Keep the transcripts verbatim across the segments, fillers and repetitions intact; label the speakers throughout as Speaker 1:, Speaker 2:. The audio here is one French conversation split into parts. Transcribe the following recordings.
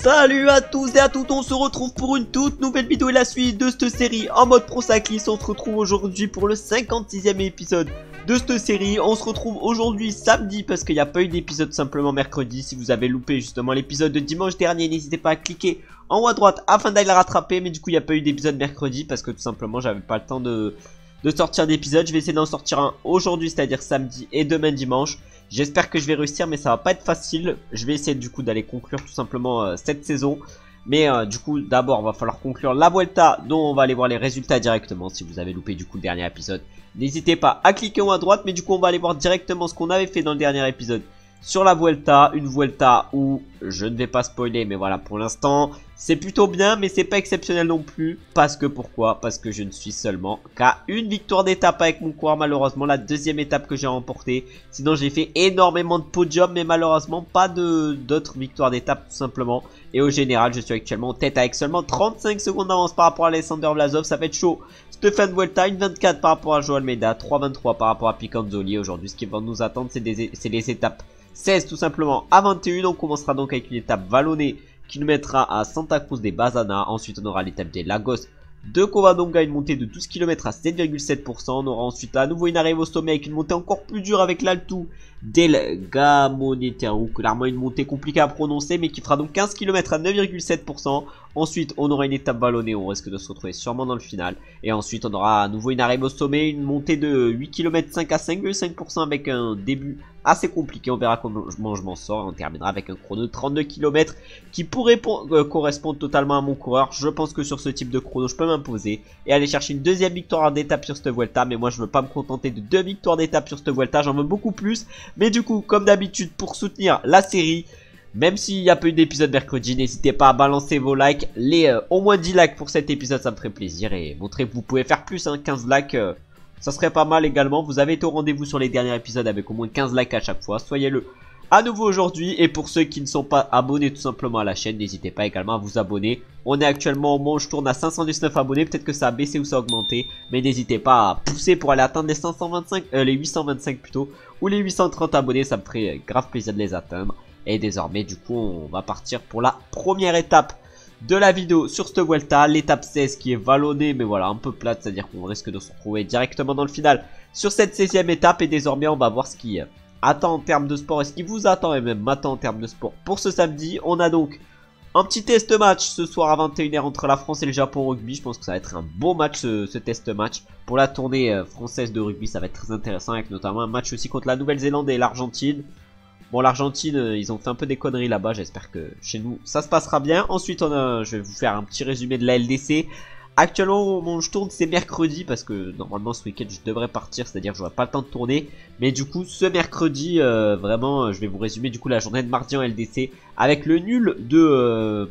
Speaker 1: Salut à tous et à toutes, on se retrouve pour une toute nouvelle vidéo et la suite de cette série en mode pro cycliste. On se retrouve aujourd'hui pour le cinquante-sixième épisode de cette série. On se retrouve aujourd'hui samedi parce qu'il n'y a pas eu d'épisode simplement mercredi. Si vous avez loupé justement l'épisode de dimanche dernier, n'hésitez pas à cliquer en haut à droite afin d'aller le rattraper. Mais du coup il n'y a pas eu d'épisode mercredi parce que tout simplement j'avais pas le temps de, de sortir d'épisode. Je vais essayer d'en sortir un aujourd'hui, c'est-à-dire samedi et demain dimanche. J'espère que je vais réussir, mais ça va pas être facile. Je vais essayer du coup d'aller conclure tout simplement euh, cette saison. Mais euh, du coup d'abord il va falloir conclure la Vuelta, dont on va aller voir les résultats directement. Si vous avez loupé du coup le dernier épisode, n'hésitez pas à cliquer en haut à droite. Mais du coup on va aller voir directement ce qu'on avait fait dans le dernier épisode sur la Vuelta. Une Vuelta où je ne vais pas spoiler, mais voilà, pour l'instant c'est plutôt bien, mais c'est pas exceptionnel non plus. Parce que pourquoi? Parce que je ne suis seulement qu'à une victoire d'étape avec mon coureur, malheureusement la deuxième étape que j'ai remportée. Sinon j'ai fait énormément de podiums, mais malheureusement pas de d'autres victoires d'étape tout simplement. Et au général je suis actuellement en tête avec seulement trente-cinq secondes d'avance par rapport à Alessandro Vlasov. Ça va être chaud. Stéphane Vuelta, une vingt-quatre par rapport à Joao Almeida, trois vingt-trois par rapport à Picanzoli. Aujourd'hui ce qui va nous attendre c'est les étapes seize tout simplement à vingt et une. On commencera donc avec une étape vallonnée qui nous mettra à Santa Cruz des Bazana. Ensuite on aura l'étape des Lagos de Covadonga, une montée de douze kilomètres à sept virgule sept pour cent. On aura ensuite à nouveau une arrivée au sommet avec une montée encore plus dure avec l'Alto del Gamonetero. Clairement une montée compliquée à prononcer, mais qui fera donc quinze kilomètres à neuf virgule sept pour cent. Ensuite on aura une étape vallonnée, on risque de se retrouver sûrement dans le final. Et ensuite on aura à nouveau une arrivée au sommet, une montée de huit kilomètres cinq à cinq virgule cinq pour cent avec un début assez compliqué. On verra comment je m'en sors. On terminera avec un chrono de trente-deux kilomètres qui pourrait euh, correspondre totalement à mon coureur. Je pense que sur ce type de chrono je peux m'imposer et aller chercher une deuxième victoire d'étape sur cette Vuelta. Mais moi je veux pas me contenter de deux victoires d'étape sur cette Vuelta, j'en veux beaucoup plus. Mais du coup comme d'habitude, pour soutenir la série, même s'il n'y a pas eu d'épisode mercredi, n'hésitez pas à balancer vos likes, les euh, au moins dix likes pour cet épisode, ça me ferait plaisir. Et montrer que vous pouvez faire plus, hein, quinze likes, euh, ça serait pas mal également. Vous avez été au rendez-vous sur les derniers épisodes avec au moins quinze likes à chaque fois, soyez-le à nouveau aujourd'hui. Et pour ceux qui ne sont pas abonnés tout simplement à la chaîne, n'hésitez pas également à vous abonner. On est actuellement au moment où je tourne à cinq cent dix-neuf abonnés, peut-être que ça a baissé ou ça a augmenté, mais n'hésitez pas à pousser pour aller atteindre les cinq cent vingt-cinq, euh, les huit cent vingt-cinq plutôt, ou les huit cent trente abonnés, ça me ferait grave plaisir de les atteindre. Et désormais du coup on va partir pour la première étape de la vidéo sur cette Vuelta, l'étape seize qui est vallonnée mais voilà un peu plate, c'est à dire qu'on risque de se retrouver directement dans le final sur cette seizième étape. Et désormais on va voir ce qui attend en termes de sport et ce qui vous attend et même m'attend en termes de sport pour ce samedi. On a donc un petit test match ce soir à vingt et une heures entre la France et le Japon au rugby. Je pense que ça va être un beau match ce, ce test match pour la tournée euh, française de rugby. Ça va être très intéressant avec notamment un match aussi contre la Nouvelle-Zélande et l'Argentine. Bon, l'Argentine, euh, ils ont fait un peu des conneries là-bas. J'espère que chez nous, ça se passera bien. Ensuite, on a, je vais vous faire un petit résumé de la L D C. Actuellement, au moment où je tourne, c'est mercredi. Parce que normalement, ce week-end, je devrais partir. C'est-à-dire que j'aurai pas le temps de tourner. Mais du coup, ce mercredi, euh, vraiment, je vais vous résumer du coup la journée de mardi en L D C. Avec le nul de... Euh,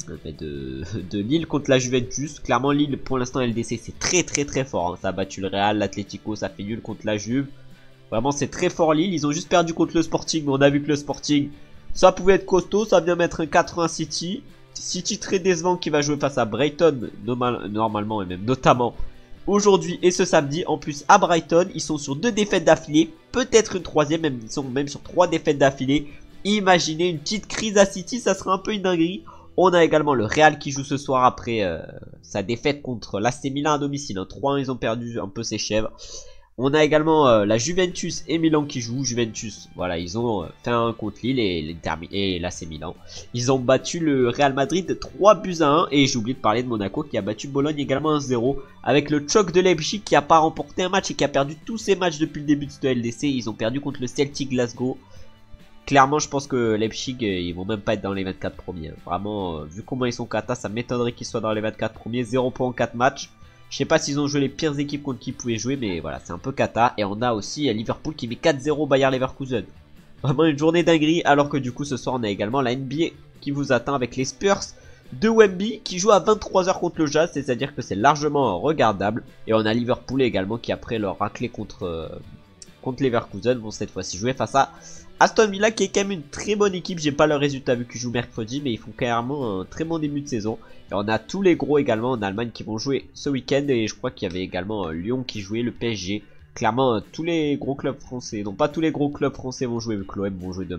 Speaker 1: de, de Lille contre la Juventus. Clairement, Lille, pour l'instant, L D C, c'est très très très fort. Hein. Ça a battu le Real, l'Atlético, ça fait nul contre la Juve. Vraiment c'est très fort Lille, ils ont juste perdu contre le Sporting, mais on a vu que le Sporting ça pouvait être costaud, ça vient mettre un quatre un City. City très décevant qui va jouer face à Brighton normal, normalement et même notamment aujourd'hui et ce samedi. En plus à Brighton ils sont sur deux défaites d'affilée, peut-être une troisième, même, ils sont même sur trois défaites d'affilée. Imaginez une petite crise à City, ça serait un peu une dinguerie. On a également le Real qui joue ce soir après euh, sa défaite contre l'A C Milan à domicile, hein. trois un ils ont perdu un peu ses chèvres. On a également euh, la Juventus et Milan qui jouent. Juventus, voilà, ils ont euh, fait un contre Lille et, et l'A C Milan. Ils ont battu le Real Madrid trois buts à un. Et j'ai oublié de parler de Monaco qui a battu Bologne également un zéro. Avec le choc de Leipzig qui n'a pas remporté un match et qui a perdu tous ses matchs depuis le début de ce L D C. Ils ont perdu contre le Celtic Glasgow. Clairement, je pense que Leipzig, euh, ils vont même pas être dans les vingt-quatre premiers. Vraiment, euh, vu comment ils sont kata, ça m'étonnerait qu'ils soient dans les vingt-quatre premiers. zéro points en quatre matchs. Je sais pas s'ils ont joué les pires équipes contre qui ils pouvaient jouer, mais voilà, c'est un peu cata. Et on a aussi Liverpool qui met quatre zéro Bayer Leverkusen. Vraiment une journée dinguerie, alors que du coup ce soir on a également la N B A qui vous attend avec les Spurs de Wemby qui joue à vingt-trois heures contre le Jazz, c'est-à-dire que c'est largement regardable. Et on a Liverpool également qui après leur raclé contre, euh, contre Leverkusen vont cette fois-ci jouer face à Aston Villa qui est quand même une très bonne équipe. J'ai pas le résultat vu qu'ils jouent mercredi, mais ils font carrément un très bon début de saison. Et on a tous les gros également en Allemagne qui vont jouer ce week-end. Et je crois qu'il y avait également euh, Lyon qui jouait, le P S G. Clairement euh, tous les gros clubs français, non pas tous les gros clubs français vont jouer vu que l'O M vont jouer demain.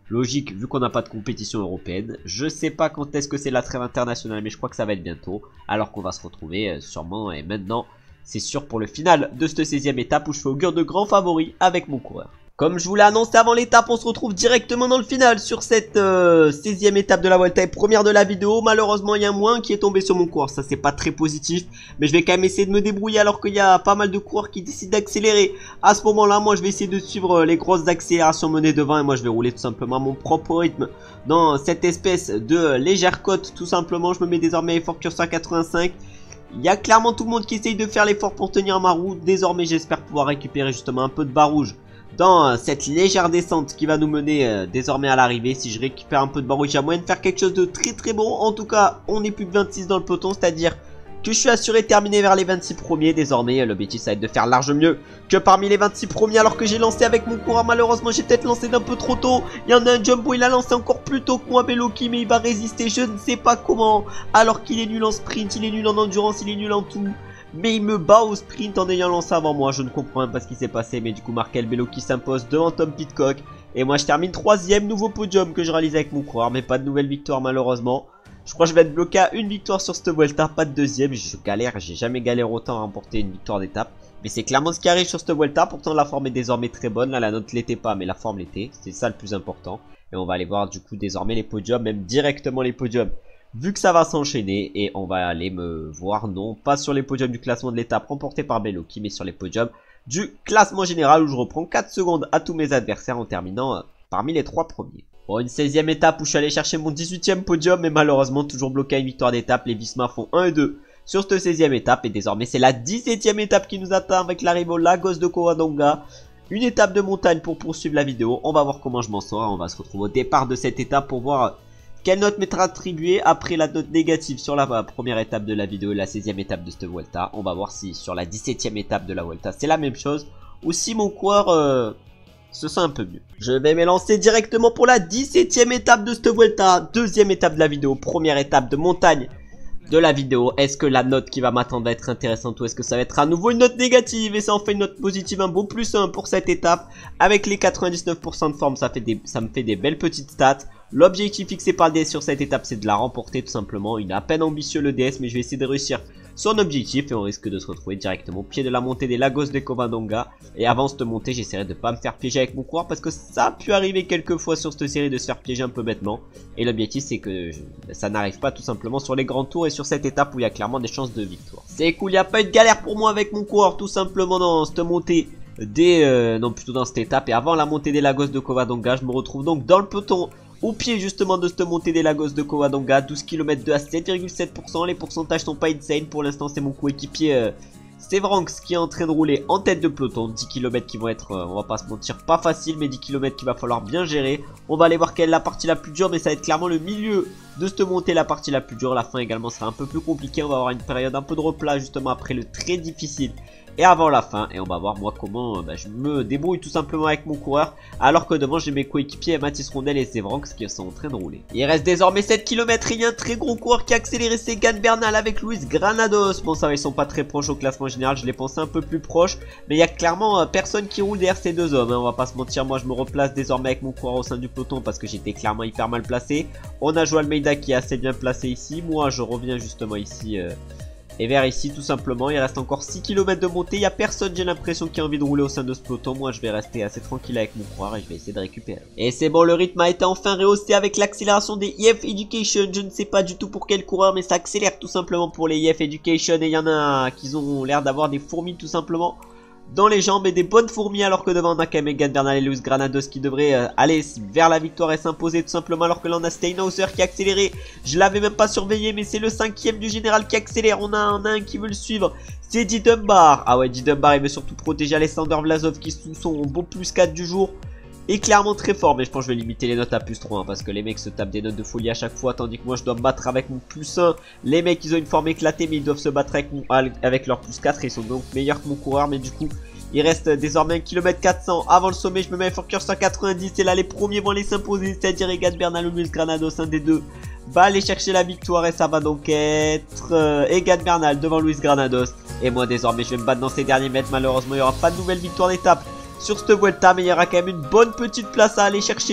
Speaker 1: Logique vu qu'on n'a pas de compétition européenne. Je sais pas quand est-ce que c'est la trêve internationale, mais je crois que ça va être bientôt. Alors qu'on va se retrouver euh, sûrement et maintenant c'est sûr pour le final de cette seizième étape où je fais augure de grands favoris avec mon coureur. Comme je vous l'ai annoncé avant l'étape, on se retrouve directement dans le final sur cette euh, seizième étape de la Vuelta et première de la vidéo. Malheureusement, il y a un moins qui est tombé sur mon coureur. Ça, c'est pas très positif. Mais je vais quand même essayer de me débrouiller alors qu'il y a pas mal de coureurs qui décident d'accélérer. À ce moment-là, moi, je vais essayer de suivre les grosses accélérations menées devant. Et moi, je vais rouler tout simplement à mon propre rythme dans cette espèce de légère côte. Tout simplement, je me mets désormais effort curseur quatre-vingt-cinq. Il y a clairement tout le monde qui essaye de faire l'effort pour tenir ma roue. Désormais, j'espère pouvoir récupérer justement un peu de barre rouge dans cette légère descente qui va nous mener euh, désormais à l'arrivée. Si je récupère un peu de barre rouge, il y a moyen de faire quelque chose de très très bon. En tout cas, on est plus que vingt-six dans le peloton, c'est-à-dire que je suis assuré de terminer vers les vingt-six premiers. Désormais, l'objectif ça va être de faire large mieux que parmi les vingt-six premiers. Alors que j'ai lancé avec mon coureur, malheureusement j'ai peut-être lancé d'un peu trop tôt. Il y en a un jumbo, il a lancé encore plus tôt que moi, Beloki, mais il va résister, je ne sais pas comment. Alors qu'il est nul en sprint, il est nul en endurance, il est nul en tout. Mais il me bat au sprint en ayant lancé avant moi. Je ne comprends même pas ce qui s'est passé. Mais du coup, Markel Beloki s'impose devant Tom Pidcock. Et moi, je termine troisième. Nouveau podium que je réalise avec mon coureur. Mais pas de nouvelle victoire, malheureusement. Je crois que je vais être bloqué à une victoire sur cette Vuelta. Pas de deuxième. Je galère. J'ai jamais galéré autant à remporter une victoire d'étape. Mais c'est clairement ce qui arrive sur cette Vuelta. Pourtant, la forme est désormais très bonne. Là, la note l'était pas, mais la forme l'était. C'est ça le plus important. Et on va aller voir du coup désormais les podiums. Même directement les podiums. Vu que ça va s'enchaîner et on va aller me voir, non, pas sur les podiums du classement de l'étape remporté par Beloki, mais sur les podiums du classement général où je reprends quatre secondes à tous mes adversaires en terminant euh, parmi les trois premiers. Bon, une seizième étape où je suis allé chercher mon dix-huitième podium, mais malheureusement toujours bloqué à une victoire d'étape. Les Visma font un et deux sur cette seizième étape et désormais c'est la dix-septième étape qui nous attend avec l'arrivée au Lagos de Covadonga. Une étape de montagne pour poursuivre la vidéo. On va voir comment je m'en sors. On va se retrouver au départ de cette étape pour voir quelle note m'être attribuée après la note négative sur la première étape de la vidéo et la seizième étape de cette Vuelta. On va voir si sur la dix-septième étape de la Vuelta c'est la même chose ou si mon coureur euh, se sent un peu mieux. Je vais me lancer directement pour la dix-septième étape de cette Vuelta. Deuxième étape de la vidéo, première étape de montagne de la vidéo. Est-ce que la note qui va m'attendre va être intéressante ou est-ce que ça va être à nouveau une note négative? Et ça en fait une note positive, un beau plus un pour cette étape. Avec les quatre-vingt-dix-neuf pour cent de forme, ça, fait des, ça me fait des belles petites stats. L'objectif fixé par le D S sur cette étape, c'est de la remporter tout simplement. Il est à peine ambitieux le D S, mais je vais essayer de réussir son objectif et on risque de se retrouver directement au pied de la montée des Lagos de Covadonga. Et avant cette montée, j'essaierai de ne pas me faire piéger avec mon coureur parce que ça a pu arriver quelques fois sur cette série de se faire piéger un peu bêtement. Et l'objectif, c'est que je, ça n'arrive pas tout simplement sur les grands tours et sur cette étape où il y a clairement des chances de victoire. C'est cool, il n'y a pas eu de galère pour moi avec mon coureur tout simplement dans cette montée. Dès, euh, non plutôt dans cette étape et avant la montée des Lagos de Covadonga, je me retrouve donc dans le peloton au pied justement de cette montée des Lagos de Covadonga. Douze kilomètres de à sept virgule sept pour cent, les pourcentages sont pas insane. Pour l'instant c'est mon coéquipier euh, Sevranx qui est en train de rouler en tête de peloton. Dix kilomètres qui vont être, euh, on va pas se mentir, pas facile, mais dix kilomètres qu'il va falloir bien gérer. On va aller voir quelle est la partie la plus dure, mais ça va être clairement le milieu de cette montée la partie la plus dure. La fin également sera un peu plus compliquée, on va avoir une période un peu de replat justement après le très difficile et avant la fin, et on va voir moi comment bah, je me débrouille tout simplement avec mon coureur, alors que devant j'ai mes coéquipiers Mathis Rondel et Sevranx qui sont en train de rouler. Il reste désormais sept kilomètres et il y a un très gros coureur qui a accéléré, c'est Egan Bernal avec Luis Granados. Bon ça va, ils sont pas très proches au classement général, je les pensais un peu plus proches, mais il y a clairement euh, personne qui roule derrière ces deux hommes, hein. On va pas se mentir, moi je me replace désormais avec mon coureur au sein du peloton parce que j'étais clairement hyper mal placé. On a Joao Almeida qui est assez bien placé ici, moi je reviens justement ici euh, et vers ici tout simplement. Il reste encore six kilomètres de montée, il n'y a personne j'ai l'impression qui a envie de rouler au sein de ce peloton. Moi je vais rester assez tranquille avec mon coureur et je vais essayer de récupérer. Et c'est bon, le rythme a été enfin rehaussé avec l'accélération des I F Education. Je ne sais pas du tout pour quel coureur, mais ça accélère tout simplement pour les I F Education. Et il y en a qui ont l'air d'avoir des fourmis tout simplement dans les jambes et des bonnes fourmis, alors que devant on a quand même Egan Bernal et Luis Granados qui devraient euh, aller vers la victoire et s'imposer tout simplement, alors que là on a Steinhauser qui a accéléré. Je l'avais même pas surveillé, mais c'est le cinquième du général qui accélère. On a, on a un qui veut le suivre, c'est Eddie Dunbar. Ah ouais, Eddie Dunbar il veut surtout protéger Alexander Vlasov qui sous son beau plus quatre du jour est clairement très fort, mais je pense que je vais limiter les notes à plus trois hein, parce que les mecs se tapent des notes de folie à chaque fois, tandis que moi je dois me battre avec mon plus un. Les mecs ils ont une forme éclatée, mais ils doivent se battre avec, mon, avec leur plus quatre, ils sont donc meilleurs que mon coureur. Mais du coup il reste désormais un kilomètre quatre cents avant le sommet. Je me mets à Fort cent quatre-vingt-dix et là les premiers vont les s'imposer, c'est-à-dire Egan Bernal ou Luis Granados, un des deux va aller chercher la victoire et ça va donc être euh, Egan Bernal devant Luis Granados. Et moi désormais je vais me battre dans ces derniers mètres. Malheureusement il n'y aura pas de nouvelle victoire d'étape sur cette Vuelta, mais il y aura quand même une bonne petite place à aller chercher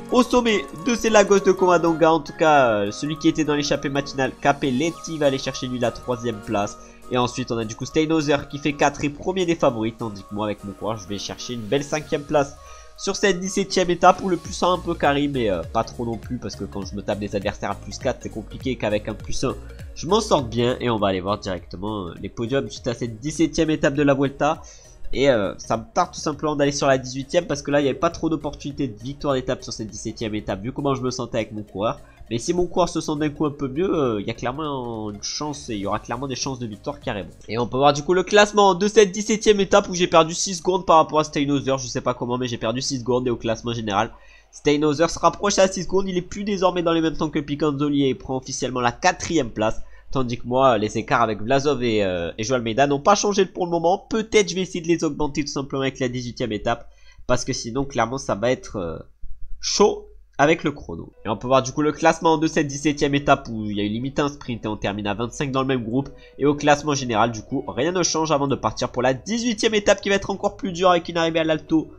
Speaker 1: Au sommet de ces Lagos de Covadonga, en tout cas, euh, celui qui était dans l'échappée matinale, Capelletti va aller chercher lui la troisième place. Et ensuite, on a du coup Steinhauser qui fait quatre et premier des favoris, tandis que moi, avec mon courage, je vais chercher une belle cinquième place sur cette dix-septième étape où le plus un un peu carré, mais euh, pas trop non plus, parce que quand je me tape des adversaires à plus quatre, c'est compliqué, qu'avec un plus un, je m'en sors bien. Et on va aller voir directement euh, les podiums suite à cette dix-septième étape de la Vuelta. Et euh, ça me tarde tout simplement d'aller sur la dix-huitième parce que là il n'y avait pas trop d'opportunités de victoire d'étape sur cette dix-septième étape vu comment je me sentais avec mon coureur. Mais si mon coureur se sent d'un coup un peu mieux, il euh, y a clairement une chance et il y aura clairement des chances de victoire carrément. Et on peut voir du coup le classement de cette dix-septième étape où j'ai perdu six secondes par rapport à Steinhauser. Je sais pas comment mais j'ai perdu six secondes et au classement général Steinhauser se rapproche à six secondes. Il est plus désormais dans les mêmes temps que Picanzoli et prend officiellement la quatrième place. Tandis que moi, les écarts avec Vlasov et, euh, et Joao Almeida n'ont pas changé pour le moment. Peut-être je vais essayer de les augmenter tout simplement avec la dix-huitième étape. Parce que sinon, clairement, ça va être euh, chaud avec le chrono. Et on peut voir du coup le classement de cette dix-septième étape où il y a eu limite un sprint et on termine à vingt-cinq dans le même groupe. Et au classement général, du coup, rien ne change avant de partir pour la dix-huitième étape qui va être encore plus dure avec une arrivée à l'Alto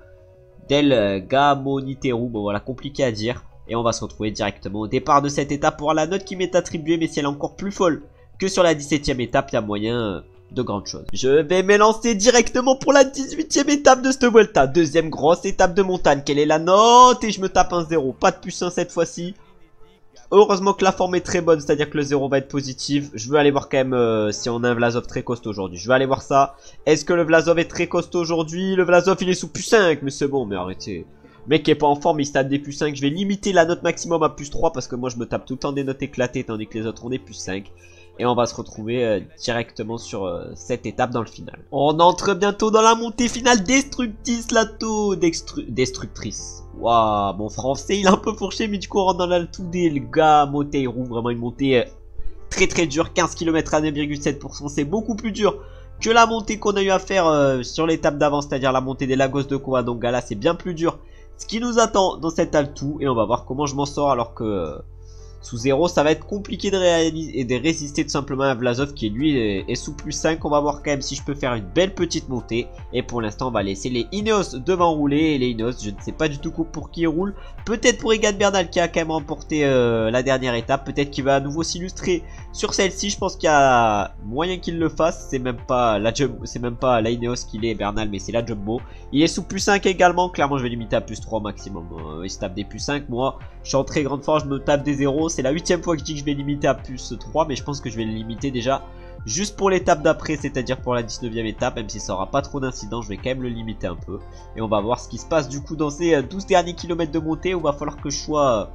Speaker 1: del Gamoniteru. Bon voilà, compliqué à dire. Et on va se retrouver directement au départ de cette étape pour voir la note qui m'est attribuée. Mais si elle est encore plus folle que sur la dix-septième étape, il y a moyen de grandes choses. Je vais m'élancer directement pour la dix-huitième étape de cette Vuelta. Deuxième grosse étape de montagne. Quelle est la note? Et je me tape un zéro. Pas de plus un cette fois-ci. Heureusement que la forme est très bonne, c'est-à-dire que le zéro va être positif. Je veux aller voir quand même euh, si on a un Vlasov très costaud aujourd'hui. Je vais aller voir ça. Est-ce que le Vlasov est très costaud aujourd'hui? Le Vlasov il est sous plus cinq. Mais c'est bon, mais arrêtez. Le mec qui est pas en forme, il se tape des plus cinq. Je vais limiter la note maximum à plus trois parce que moi je me tape tout le temps des notes éclatées tandis que les autres ont des plus cinq. Et on va se retrouver euh, directement sur euh, cette étape dans le final. On entre bientôt dans la montée finale. Destructis Lato Destru Destructrice. Waouh, mon français il est un peu fourché, mais du coup on rentre dans l'Alto del Gamoniteru. Vraiment une montée euh, très très dure. quinze kilomètres à neuf virgule sept pour cent. C'est beaucoup plus dur que la montée qu'on a eu à faire euh, sur l'étape d'avant, c'est-à-dire la montée des Lagos de Covadonga. Là c'est bien plus dur ce qui nous attend dans cet Alto. Et on va voir comment je m'en sors alors que... Euh, sous zéro, ça va être compliqué de réaliser et de résister tout simplement à Vlasov qui lui est, est sous plus cinq. On va voir quand même si je peux faire une belle petite montée. Et pour l'instant, on va laisser les Ineos devant rouler. Et les Ineos, je ne sais pas du tout pour qui ils roulent. Peut-être pour Egan Bernal qui a quand même remporté euh, la dernière étape. Peut-être qu'il va à nouveau s'illustrer sur celle-ci. Je pense qu'il y a moyen qu'il le fasse. C'est même pas la Jumbo, c'est même pas la Ineos qu'il est Bernal, mais c'est la Jumbo. Il est sous plus cinq également. Clairement, je vais limiter à plus trois maximum. Euh, il se tape des plus cinq. Moi, je suis en très grande forme. Je me tape des zéros. C'est la huitième fois que je dis que je vais limiter à plus trois, mais je pense que je vais le limiter déjà juste pour l'étape d'après, c'est-à-dire pour la dix-neuvième étape. Même si ça aura pas trop d'incidents, je vais quand même le limiter un peu. Et on va voir ce qui se passe du coup dans ces douze derniers kilomètres de montée où il va falloir que je sois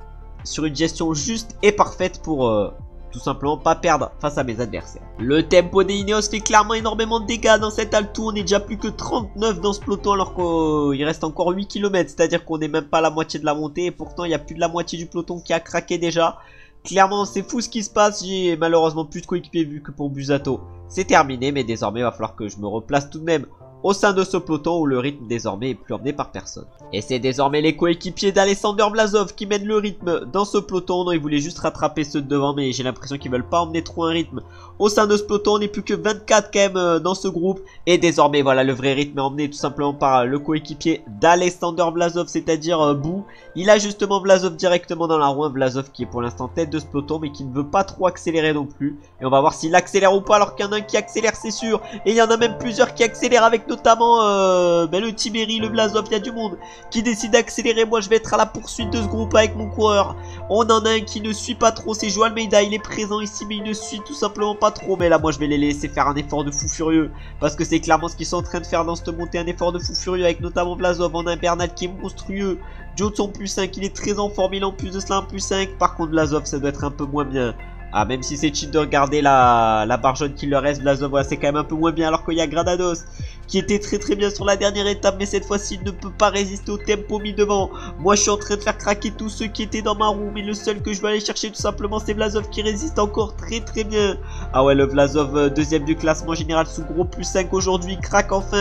Speaker 1: sur une gestion juste et parfaite pour euh, tout simplement pas perdre face à mes adversaires. Le tempo des Ineos fait clairement énormément de dégâts dans cet Alto. On est déjà plus que trente-neuf dans ce peloton alors qu'il reste encore huit kilomètres. C'est-à-dire qu'on n'est même pas à la moitié de la montée. Et pourtant il y a plus de la moitié du peloton qui a craqué déjà. Clairement c'est fou ce qui se passe. J'ai malheureusement plus de coéquipiers vu que pour Busato c'est terminé. Mais désormais il va falloir que je me replace tout de même au sein de ce peloton où le rythme désormais est plus emmené par personne. Et c'est désormais les coéquipiers d'Alexander Vlasov qui mènent le rythme dans ce peloton. Non, ils voulaient juste rattraper ceux de devant, mais j'ai l'impression qu'ils veulent pas emmener trop un rythme au sein de ce peloton. On n'est plus que vingt-quatre quand même dans ce groupe. Et désormais voilà, le vrai rythme est emmené tout simplement par le coéquipier d'Alexander Vlasov, c'est-à-dire euh, Bou. Il a justement Vlasov directement dans la roue. Vlasov qui est pour l'instant tête de ce peloton mais qui ne veut pas trop accélérer non plus. Et on va voir s'il accélère ou pas, alors qu'il y en a un qui accélère c'est sûr. Et il y en a même plusieurs qui accélèrent avec notamment euh, ben, le Tiberi, le Vlasov, il y a du monde qui décide d'accélérer. Moi je vais être à la poursuite de ce groupe avec mon coureur. On en a un qui ne suit pas trop, c'est Joao Almeida, il est présent ici mais il ne suit tout simplement pas trop. Mais là moi je vais les laisser faire un effort de fou furieux, parce que c'est clairement ce qu'ils sont en train de faire dans cette montée, un effort de fou furieux avec notamment Vlasov. On a un Bernal qui est monstrueux, Johnson plus cinq, il est très en forme, il a en plus de cela un plus cinq. Par contre Vlasov ça doit être un peu moins bien. Ah, même si c'est cheat de regarder la, la barre jaune qui leur reste, Vlasov, ouais, c'est quand même un peu moins bien. Alors qu'il y a Granados qui était très très bien sur la dernière étape, mais cette fois-ci il ne peut pas résister au tempo mis devant. Moi je suis en train de faire craquer tous ceux qui étaient dans ma roue, mais le seul que je vais aller chercher tout simplement c'est Vlasov qui résiste encore très très bien. Ah ouais, le Vlasov euh, deuxième du classement général sous gros plus cinq aujourd'hui, craque enfin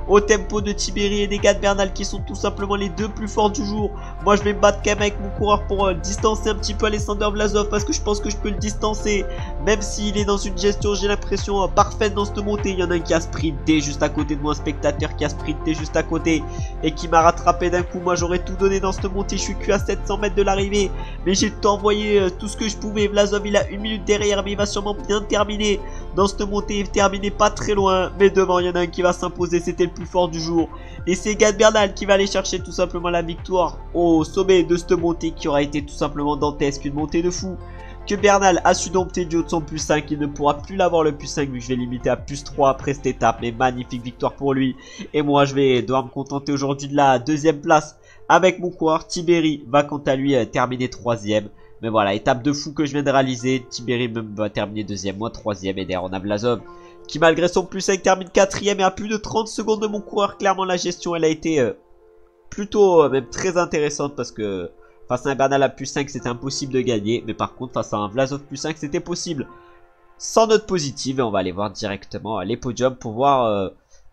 Speaker 1: au tempo de Tiberi et des gars de Bernal qui sont tout simplement les deux plus forts du jour. Moi je vais me battre quand même avec mon coureur pour euh, distancer un petit peu Alexander Vlasov parce que je pense que je peux le distancer. Même s'il est dans une gestion, j'ai l'impression euh, parfaite dans cette montée. Il y en a un qui a sprinté juste à côté de moi, un spectateur qui a sprinté juste à côté et qui m'a rattrapé d'un coup. Moi j'aurais tout donné dans cette montée, je suis que à sept cents mètres de l'arrivée. Mais j'ai tout envoyé euh, tout ce que je pouvais. Vlasov il a une minute derrière mais il va sûrement bien terminer dans cette montée. Il terminait pas très loin mais devant il y en a un qui va s'imposer, c'était le plus fort du jour. Et c'est Gad Bernal qui va aller chercher tout simplement la victoire au sommet de cette montée qui aura été tout simplement dantesque, une montée de fou. Que Bernal a su dompter du haut de son plus cinq, il ne pourra plus l'avoir le plus cinq vu que je vais limiter à plus trois après cette étape. Mais magnifique victoire pour lui. Et moi je vais devoir me contenter aujourd'hui de la deuxième place avec mon coureur. Tiberi va quant à lui terminer troisième. Mais voilà, étape de fou que je viens de réaliser. Tiberi même va terminer deuxième, moi troisième. Et derrière on a Vlasov qui malgré son plus cinq termine quatrième et à plus de trente secondes de mon coureur. Clairement la gestion elle a été euh, plutôt euh, même très intéressante parce que face à un Bernal à plus cinq c'était impossible de gagner. Mais par contre face à un Vlasov plus cinq c'était possible. Sans note positive et on va aller voir directement les podiums pour voir euh,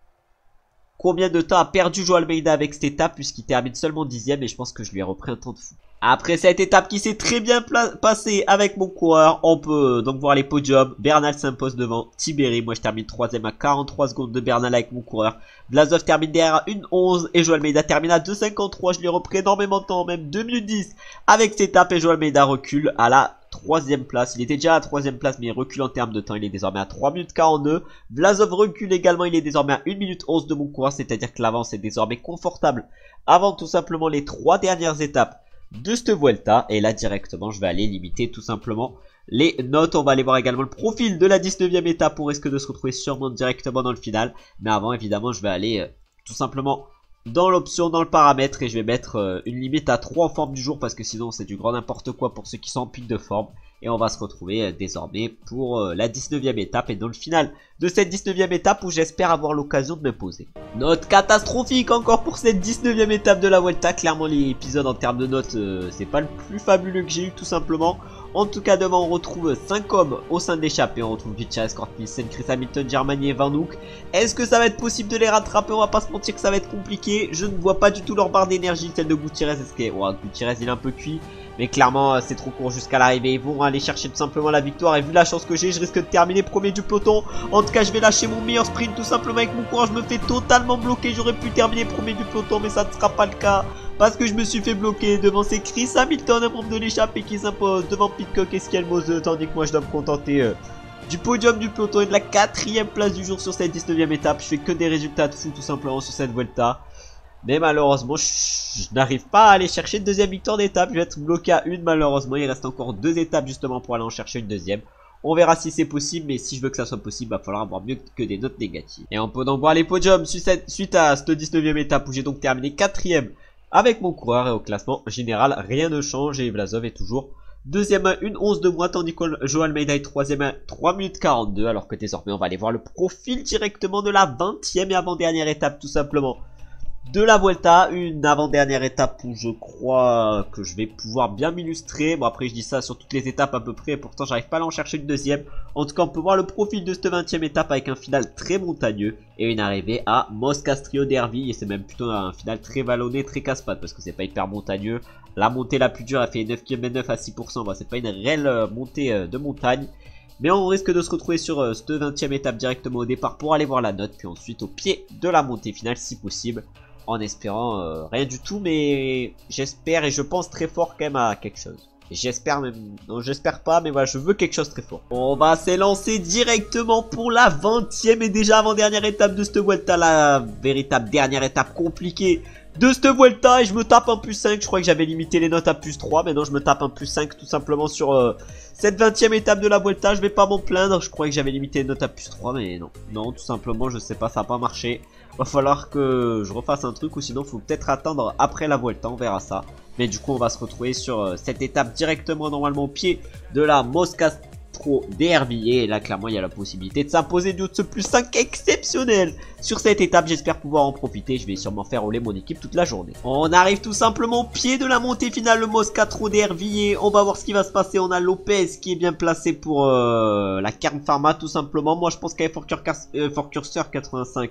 Speaker 1: combien de temps a perdu João Almeida avec cette étape puisqu'il termine seulement dixième et je pense que je lui ai repris un temps de fou. Après cette étape qui s'est très bien passée avec mon coureur, on peut donc voir les podiums. Bernal s'impose devant Tiberi. Moi je termine troisième à quarante-trois secondes de Bernal avec mon coureur. Vlasov termine derrière à une onze et João Almeida termine à deux cinquante-trois. Je lui ai repris énormément de temps, même deux minutes dix avec cette étape et João Almeida recule à la troisième place. Il était déjà à la troisième place mais il recule en termes de temps. Il est désormais à trois minutes quarante-deux. Vlasov recule également. Il est désormais à une minute onze de mon coureur. C'est-à-dire que l'avance est désormais confortable avant tout simplement les trois dernières étapes de cette Vuelta. Et là directement je vais aller limiter tout simplement les notes. On va aller voir également le profil de la dix-neuvième étape. On risque de se retrouver sûrement directement dans le final. Mais avant évidemment je vais aller euh, tout simplement dans l'option, dans le paramètre, et je vais mettre euh, une limite à trois en forme du jour parce que sinon c'est du grand n'importe quoi pour ceux qui sont en pic de forme. Et on va se retrouver euh, désormais pour euh, la dix-neuvième étape et dans le final de cette dix-neuvième étape où j'espère avoir l'occasion de me poser. Note catastrophique encore pour cette dix-neuvième étape de la Vuelta. Clairement l'épisode en termes de notes euh, c'est pas le plus fabuleux que j'ai eu tout simplement. En tout cas devant on retrouve cinq hommes au sein de l'échappée. On retrouve Gutierrez, Kortnissen, Chris Hamilton, Germany et Van Hoek. Est-ce que ça va être possible de les rattraper? On va pas se mentir que ça va être compliqué. Je ne vois pas du tout leur barre d'énergie telle de Gutierrez. Est-ce que ouais, Gutierrez il est un peu cuit, mais clairement c'est trop court jusqu'à l'arrivée. Ils vont aller chercher tout simplement la victoire et vu la chance que j'ai je risque de terminer premier du peloton. En tout cas je vais lâcher mon meilleur sprint tout simplement avec mon courage. Je me fais totalement bloquer. J'aurais pu terminer premier du peloton mais ça ne sera pas le cas parce que je me suis fait bloquer devant ces Chris Hamilton, un membre de l'échappée qui s'impose devant Pidcock et Skelmose, tandis que moi je dois me contenter euh, du podium du peloton et de la quatrième place du jour sur cette dix-neuvième étape. Je fais que des résultats de fou tout simplement sur cette Vuelta. Mais malheureusement je, je n'arrive pas à aller chercher une deuxième victoire d'étape. Je vais être bloqué à une malheureusement. Il reste encore deux étapes justement pour aller en chercher une deuxième. On verra si c'est possible, mais si je veux que ça soit possible, il va falloir avoir mieux que des notes négatives. Et on peut donc voir les podiums suite à cette dix-neuvième étape où j'ai donc terminé quatrième avec mon coureur et au classement général rien ne change et Vlasov est toujours deuxième à une onze de moi tandis que João Almeida est troisième à trois minutes quarante-deux alors que désormais on va aller voir le profil directement de la vingtième et avant-dernière étape tout simplement de la Vuelta, une avant-dernière étape où je crois que je vais pouvoir bien m'illustrer. Bon après je dis ça sur toutes les étapes à peu près, pourtant j'arrive pas à en chercher une deuxième. En tout cas on peut voir le profil de cette vingtième étape avec un final très montagneux et une arrivée à Moscastrio d'Hervy. Et c'est même plutôt un final très vallonné, très casse-pattes parce que c'est pas hyper montagneux. La montée la plus dure a fait neuf kilomètres neuf à six pour cent, bon, c'est pas une réelle montée de montagne. Mais on risque de se retrouver sur euh, cette vingtième étape directement au départ pour aller voir la note, puis ensuite au pied de la montée finale si possible. En espérant euh, rien du tout, mais j'espère et je pense très fort quand même à quelque chose. J'espère même, non j'espère pas, mais voilà, je veux quelque chose très fort. On va s'élancer directement pour la vingtième et déjà avant-dernière étape de cette Vuelta, la véritable dernière étape compliquée de cette Vuelta. Et je me tape un plus cinq, je crois que j'avais limité les notes à plus trois, mais non je me tape un plus cinq tout simplement sur euh, cette vingtième étape de la Vuelta. Je vais pas m'en plaindre, je croyais que j'avais limité les notes à plus trois, mais non. Non, tout simplement, je sais pas, ça a pas marché. Va falloir que je refasse un truc ou sinon faut peut-être attendre après la Vuelta, on verra ça. Mais du coup on va se retrouver sur euh, cette étape directement normalement au pied de la Moscastro d'Hervy. Et là clairement il y a la possibilité de s'imposer du haut de ce plus cinq exceptionnel sur cette étape. J'espère pouvoir en profiter, je vais sûrement faire rouler mon équipe toute la journée. On arrive tout simplement au pied de la montée finale, le Moscastro d'Hervy. Et on va voir ce qui va se passer. On a Lopez qui est bien placé pour euh, la Kern Pharma tout simplement. Moi je pense qu'avec Fort Cursor quatre-vingt-cinq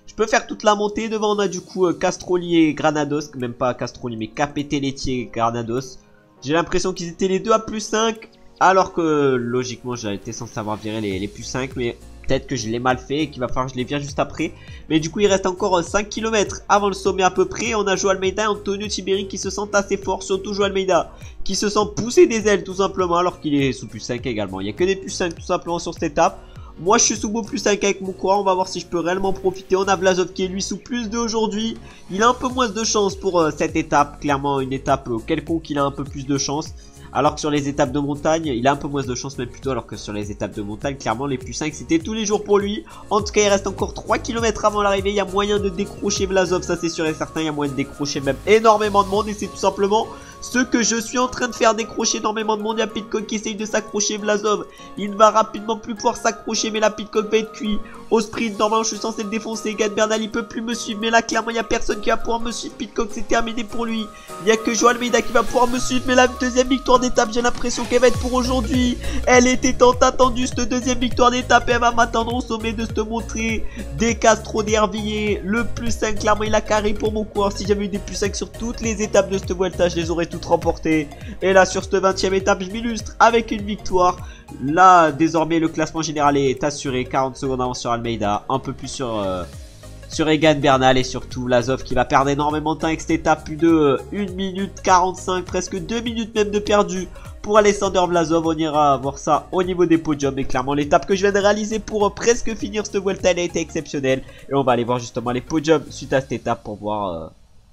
Speaker 1: Je peux faire toute la montée. Devant on a du coup euh, Castroli et Granados. Même pas Castroli mais Capeteletti et Granados. J'ai l'impression qu'ils étaient les deux à plus cinq. Alors que logiquement j'étais censé avoir viré les, les plus cinq. Mais peut-être que je l'ai mal fait et qu'il va falloir que je les vire juste après. Mais du coup il reste encore cinq kilomètres avant le sommet à peu près. On a Joao Almeida et Antonio Tiberi qui se sentent assez forts. Surtout Joao Almeida qui se sent pousser des ailes tout simplement. Alors qu'il est sous plus cinq également. Il n'y a que des plus cinq tout simplement sur cette étape. Moi je suis sous beau plus cinq avec mon coureur. On va voir si je peux réellement profiter. On a Vlasov qui est lui sous plus deux aujourd'hui. Il a un peu moins de chance pour euh, cette étape. Clairement une étape euh, quelconque il a un peu plus de chance. Alors que sur les étapes de montagne, il a un peu moins de chance même plutôt. Alors que sur les étapes de montagne, clairement les plus cinq c'était tous les jours pour lui. En tout cas il reste encore trois kilomètres avant l'arrivée. Il y a moyen de décrocher Vlasov, ça c'est sûr et certain. Il y a moyen de décrocher même énormément de monde. Et c'est tout simplement ce que je suis en train de faire, décrocher énormément de monde. Il y a Pidcock qui essaye de s'accrocher. Vlasov, il ne va rapidement plus pouvoir s'accrocher. Mais là Pidcock va être cuit au sprint. Normalement je suis censé le défoncer. Egan Bernal il peut plus me suivre. Mais là clairement il n'y a personne qui va pouvoir me suivre. Pidcock c'est terminé pour lui. Il n'y a que Joao Almeida qui va pouvoir me suivre. Mais la deuxième victoire d'étape, j'ai l'impression qu'elle va être pour aujourd'hui. Elle était tant attendue cette deuxième victoire d'étape. Elle va m'attendre au sommet de cette montée. Des Castro d'Hervilliers. Le plus cinq clairement il a carré pour mon coureur. Si j'avais eu des plus cinq sur toutes les étapes de cette Vuelta, je les aurais toutes remportées. Et là sur cette vingtième étape je m'illustre avec une victoire. Là désormais le classement général est assuré. quarante secondes d'avance sur Almeida. Un peu plus sur... Euh, sur Egan Bernal et surtout Vlasov qui va perdre énormément de temps avec cette étape. Plus de euh, une minute quarante-cinq, presque deux minutes même de perdu pour Alexander Vlasov. On ira voir ça au niveau des podiums. Mais clairement l'étape que je viens de réaliser pour euh, presque finir cette Vuelta, elle a été exceptionnelle. Et on va aller voir justement les podiums suite à cette étape pour voir... Euh,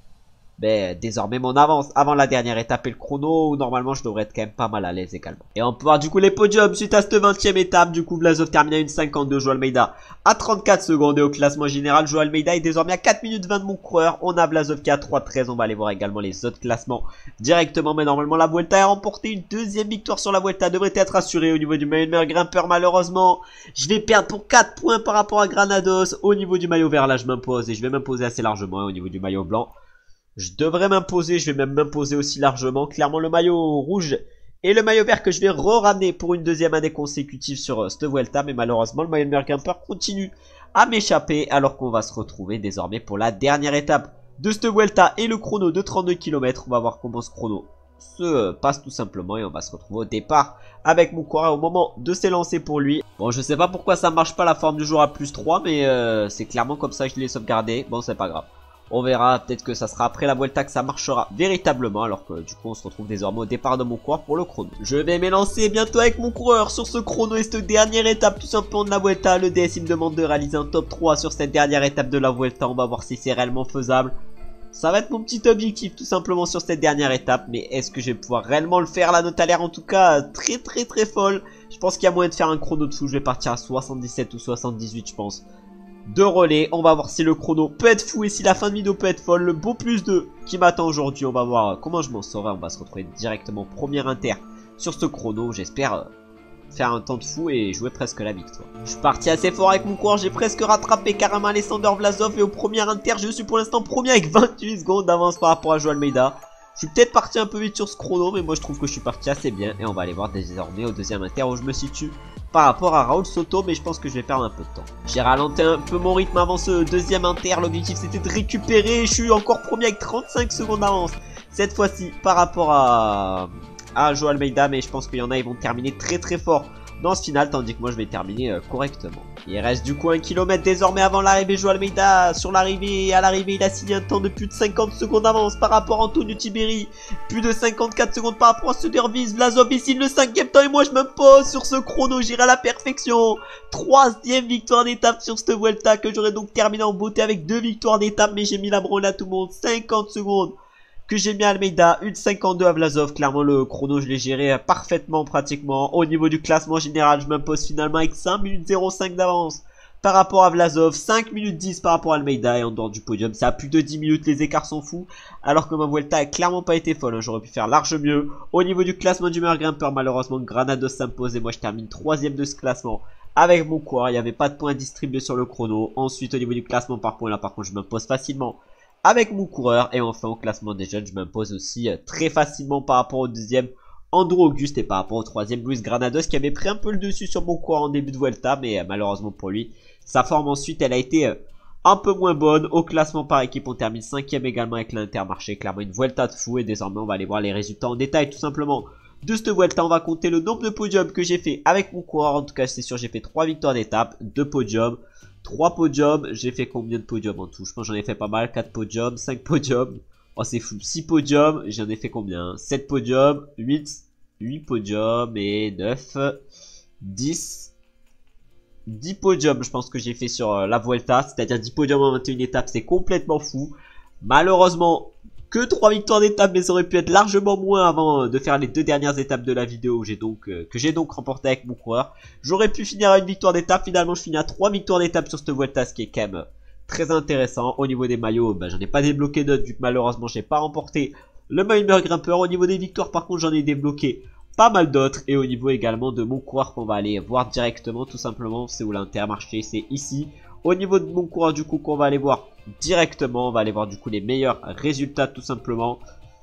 Speaker 1: Ben, désormais mon avance avant la dernière étape et le chrono où normalement je devrais être quand même pas mal à l'aise également. Et on peut voir du coup les podiums suite à cette vingtième étape. Du coup Vlasov termine à une cinquante-deux, Joao Almeida à trente-quatre secondes. Et au classement général Joao Almeida est désormais à quatre minutes vingt de mon coureur. On a Vlasov qui est à trois treize. On va aller voir également les autres classements directement. Mais normalement la Vuelta a remporté une deuxième victoire sur la Vuelta. Devrait être assurée au niveau du maillot meilleur grimpeur. Malheureusement je vais perdre pour quatre points par rapport à Granados. Au niveau du maillot vert là je m'impose et je vais m'imposer assez largement. Hein, au niveau du maillot blanc je devrais m'imposer, je vais même m'imposer aussi largement. Clairement le maillot rouge et le maillot vert que je vais re-ramener pour une deuxième année consécutive sur euh, cette Vuelta. Mais malheureusement le maillot de meilleur grimpeur continue à m'échapper. Alors qu'on va se retrouver désormais pour la dernière étape de cette Vuelta et le chrono de trente-deux kilomètres. On va voir comment ce chrono se euh, passe tout simplement. Et on va se retrouver au départ avec mon coureur au moment de s'élancer pour lui. Bon je sais pas pourquoi ça marche pas la forme du jour à plus trois. Mais euh, c'est clairement comme ça que je l'ai sauvegardé. Bon c'est pas grave. On verra, peut-être que ça sera après la Vuelta que ça marchera véritablement. Alors que du coup on se retrouve désormais au départ de mon coureur pour le chrono. Je vais m'élancer bientôt avec mon coureur sur ce chrono et cette dernière étape tout simplement de la Vuelta. Le D S il me demande de réaliser un top trois sur cette dernière étape de la Vuelta. On va voir si c'est réellement faisable. Ça va être mon petit objectif tout simplement sur cette dernière étape. Mais est-ce que je vais pouvoir réellement le faire? La note a l'air en tout cas très très très folle. Je pense qu'il y a moyen de faire un chrono dessous. Je vais partir à soixante-dix-sept ou soixante-dix-huit je pense. De relais, on va voir si le chrono peut être fou et si la fin de vidéo peut être folle. Le beau plus deux qui m'attend aujourd'hui, on va voir comment je m'en saurai. On va se retrouver directement premier inter sur ce chrono. J'espère faire un temps de fou et jouer presque la victoire. Je suis parti assez fort avec mon coureur, j'ai presque rattrapé carrément Alexander Vlasov. Et au premier inter, je suis pour l'instant premier avec vingt-huit secondes d'avance par rapport à Joao Almeida. Je suis peut-être parti un peu vite sur ce chrono, mais moi je trouve que je suis parti assez bien. Et on va aller voir désormais au deuxième inter où je me situe par rapport à Raoul Soto, mais je pense que je vais perdre un peu de temps. J'ai ralenti un peu mon rythme avant ce deuxième inter. L'objectif c'était de récupérer. Je suis encore premier avec trente-cinq secondes d'avance cette fois-ci par rapport à, à Joao Almeida, mais je pense qu'il y en a, ils vont terminer très très fort dans ce final, tandis que moi je vais terminer euh, correctement. Il reste du coup un kilomètre désormais avant l'arrivée. Joao Almeida sur l'arrivée, et à l'arrivée il a signé un temps de plus de cinquante secondes d'avance par rapport à Antonio Tiberi. Plus de cinquante-quatre secondes par rapport à Söderqvist. Vlasov il signe le cinquième temps et moi je m'impose sur ce chrono, j'irai à la perfection. Troisième victoire d'étape sur cette Vuelta que j'aurais donc terminé en beauté avec deux victoires d'étape, mais j'ai mis la branle à tout le monde. cinquante secondes que j'ai mis à Almeida, une cinquante-deux à Vlasov. Clairement le chrono je l'ai géré parfaitement pratiquement. Au niveau du classement général je m'impose finalement avec cinq minutes zéro cinq d'avance par rapport à Vlasov, cinq minutes dix par rapport à Almeida. Et en dehors du podium ça a plus de dix minutes, les écarts sont fous. Alors que ma Vuelta a clairement pas été folle, hein. J'aurais pu faire large mieux. Au niveau du classement du meilleur grimpeur, malheureusement Granados s'impose et moi je termine troisième de ce classement avec mon coureur. Il n'y avait pas de points distribués sur le chrono. Ensuite au niveau du classement par points, là par contre je m'impose facilement avec mon coureur. Et enfin au classement des jeunes je m'impose aussi euh, très facilement par rapport au deuxième Andrew Auguste et par rapport au troisième Luis Granados qui avait pris un peu le dessus sur mon coureur en début de Vuelta. Mais euh, malheureusement pour lui sa forme ensuite elle a été euh, un peu moins bonne. Au classement par équipe, on termine cinquième également avec l'Intermarché. Clairement une Vuelta de fou et désormais on va aller voir les résultats en détail tout simplement. De cette Vuelta, on va compter le nombre de podiums que j'ai fait avec mon coureur. En tout cas, c'est sûr, j'ai fait trois victoires d'étape, deux podiums, trois podiums. J'ai fait combien de podiums en tout? Je pense que j'en ai fait pas mal, quatre podiums, cinq podiums. Oh, c'est fou, six podiums. J'en ai fait combien? sept podiums, huit, huit podiums et neuf, dix. dix podiums, je pense que j'ai fait sur euh, la Vuelta, c'est-à-dire dix podiums en vingt et une étapes, c'est complètement fou. Malheureusement, que trois victoires d'étape, mais ça aurait pu être largement moins avant de faire les deux dernières étapes de la vidéo j'ai donc, euh, que j'ai donc remporté avec mon coureur. J'aurais pu finir à une victoire d'étape, finalement je finis à trois victoires d'étape sur cette Vuelta, ce qui est quand même très intéressant. Au niveau des maillots, bah, j'en ai pas débloqué d'autres vu que malheureusement j'ai pas remporté le maillot meilleur grimpeur. Au niveau des victoires par contre j'en ai débloqué pas mal d'autres, et au niveau également de mon coureur qu'on va aller voir directement tout simplement, c'est où l'Intermarché, c'est ici. Au niveau de mon coureur du coup qu'on va aller voir directement, on va aller voir du coup les meilleurs résultats tout simplement.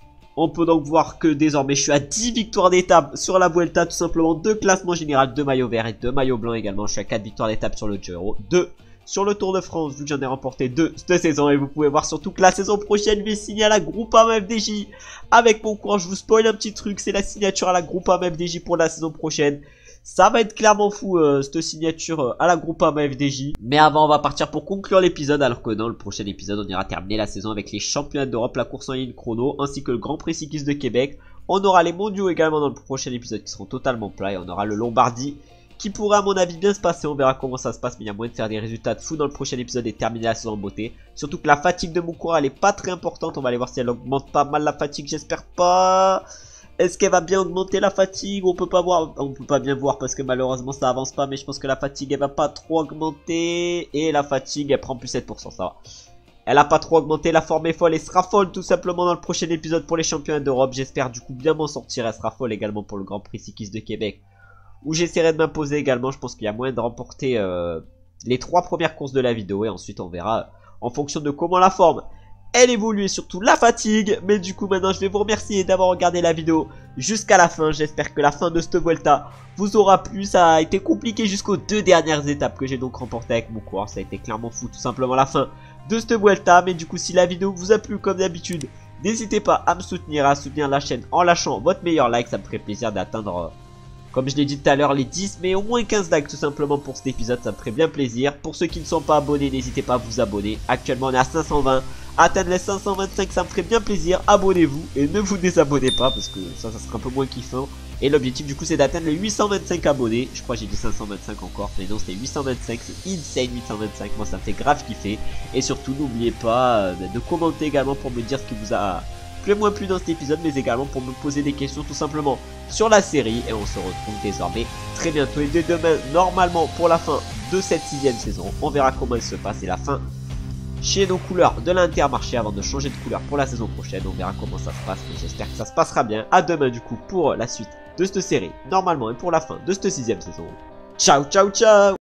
Speaker 1: On peut donc voir que désormais je suis à dix victoires d'étape sur la Vuelta tout simplement, deux classements général, deux maillots verts et deux maillots blancs également. Je suis à quatre victoires d'étape sur le Giro, deux sur le Tour de France vu que j'en ai remporté deux cette saison, et vous pouvez voir surtout que la saison prochaine je vais signer à la Groupama F D J avec mon coureur. Je vous spoil un petit truc, c'est la signature à la Groupama F D J pour la saison prochaine. Ça va être clairement fou euh, cette signature euh, à la Groupama F D J. Mais avant on va partir pour conclure l'épisode, alors que dans le prochain épisode on ira terminer la saison avec les championnats d'Europe, la course en ligne chrono ainsi que le Grand Prix cycliste de Québec. On aura les mondiaux également dans le prochain épisode qui seront totalement plats, et on aura le Lombardie qui pourrait à mon avis bien se passer. On verra comment ça se passe, mais il y a moyen de faire des résultats de fou dans le prochain épisode et terminer la saison en beauté. Surtout que la fatigue de mon coureur elle est pas très importante, on va aller voir si elle augmente pas mal la fatigue, j'espère pas. Est-ce qu'elle va bien augmenter la fatigue? On peut pas voir, on peut pas bien voir parce que malheureusement ça avance pas, mais je pense que la fatigue elle va pas trop augmenter, et la fatigue elle prend plus sept pour cent, ça va. Elle a pas trop augmenté, la forme est folle et sera folle tout simplement dans le prochain épisode pour les championnats d'Europe. J'espère du coup bien m'en sortir, elle sera folle également pour le Grand Prix cycliste de Québec, où j'essaierai de m'imposer également. Je pense qu'il y a moyen de remporter euh, les trois premières courses de la vidéo, et ensuite on verra euh, en fonction de comment la forme elle évolue et surtout la fatigue. Mais du coup maintenant je vais vous remercier d'avoir regardé la vidéo jusqu'à la fin. J'espère que la fin de cette Vuelta vous aura plu. Ça a été compliqué jusqu'aux deux dernières étapes que j'ai donc remporté avec mon coureur. Ça a été clairement fou tout simplement la fin de cette Vuelta. Mais du coup si la vidéo vous a plu comme d'habitude, n'hésitez pas à me soutenir, à soutenir la chaîne en lâchant votre meilleur like. Ça me ferait plaisir d'atteindre... Euh, Comme je l'ai dit tout à l'heure, les dix, mais au moins quinze likes tout simplement pour cet épisode, ça me ferait bien plaisir. Pour ceux qui ne sont pas abonnés, n'hésitez pas à vous abonner. Actuellement on est à cinq cent vingt, atteindre les cinq cent vingt-cinq ça me ferait bien plaisir. Abonnez-vous et ne vous désabonnez pas parce que ça, ça serait un peu moins kiffant. Et l'objectif du coup c'est d'atteindre les huit cent vingt-cinq abonnés. Je crois que j'ai dit cinq cent vingt-cinq encore, mais non c'était huit cent vingt-cinq, c'est insane huit cent vingt-cinq, moi ça me fait grave kiffer. Et surtout n'oubliez pas de commenter également pour me dire ce qui vous a... plus moins plus dans cet épisode, mais également pour me poser des questions tout simplement sur la série. Et on se retrouve désormais très bientôt et dès demain normalement pour la fin de cette sixième saison. On verra comment elle se passe et la fin chez nos couleurs de l'Intermarché avant de changer de couleur pour la saison prochaine. On verra comment ça se passe et j'espère que ça se passera bien. À demain du coup pour la suite de cette série normalement et pour la fin de cette sixième saison. Ciao ciao ciao.